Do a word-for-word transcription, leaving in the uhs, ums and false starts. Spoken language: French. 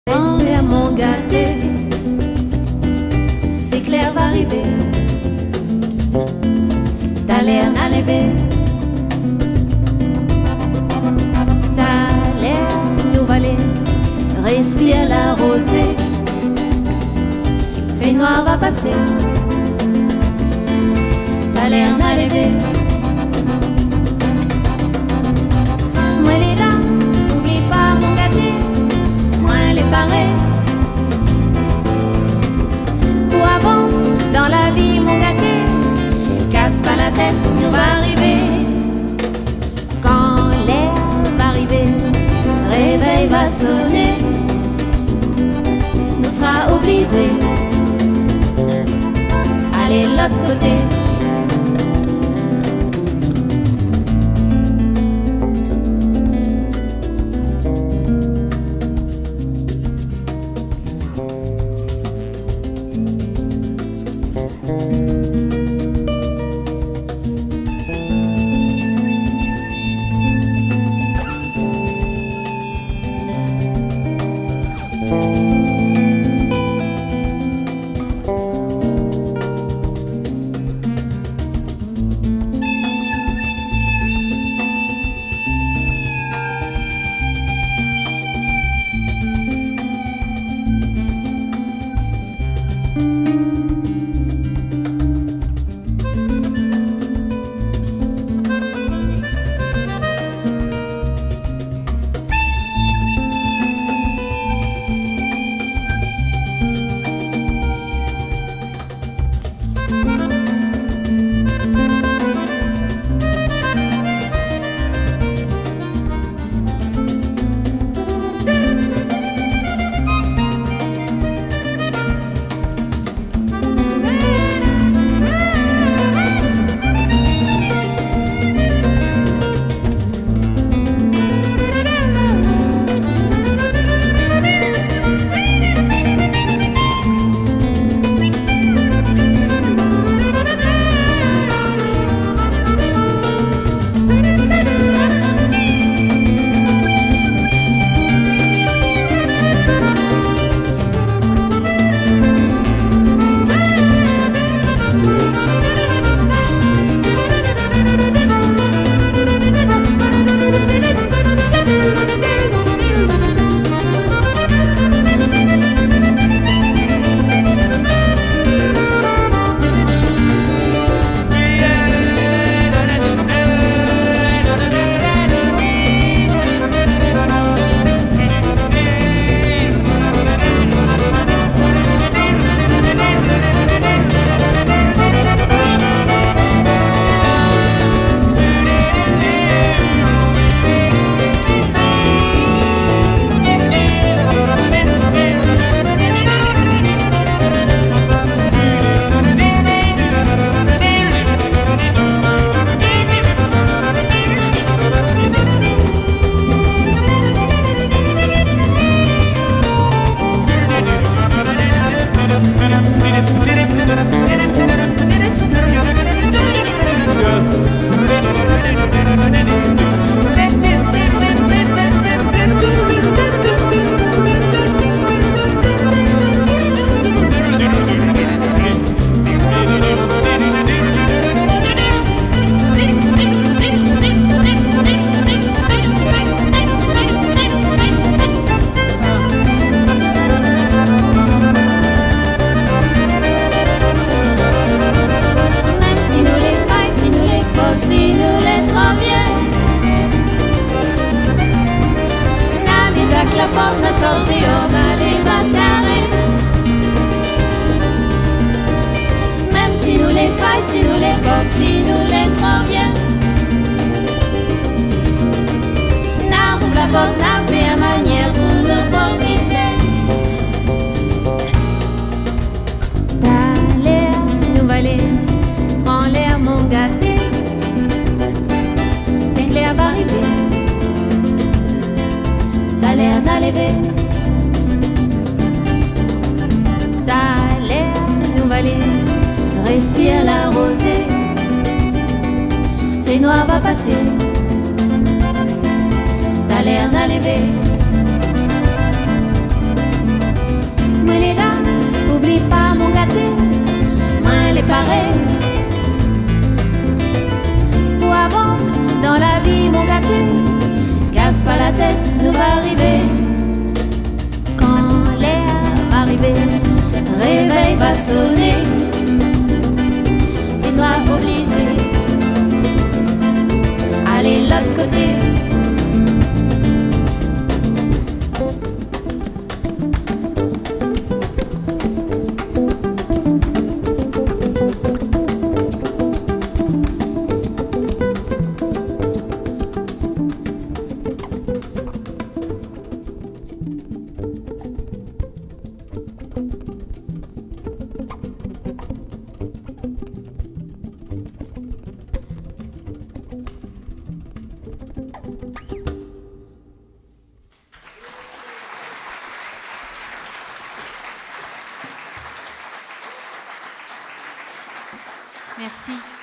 Respire mon gâté, fait clair va arriver. T'as l'air à lever, t'as l'air nous valer. Respire la rosée, fait noir va passer. T'as l'air à lever. Moi elle est là, n'oublie pas mon gâté. Moi elle est parée. Tout avance dans la vie mon gâté. Casse pas la tête, nous va arriver. Quand l'air va arriver, réveil va sonner. Nous sera obligé aller de l'autre côté. Si nous les pauvres, si nous les trop bien, n'a rouvre la porte, n'a fait à manière pour nous profiter. T'as l'air nous valer, prends l'air mon gâté, fais l'air va arriver. T'as l'air d'arriver, t'as l'air nous valer. Respire la rosée, fait noir va passer. T'as l'air d'arriver, va sonner, il sera obligé aller de l'autre côté. Merci.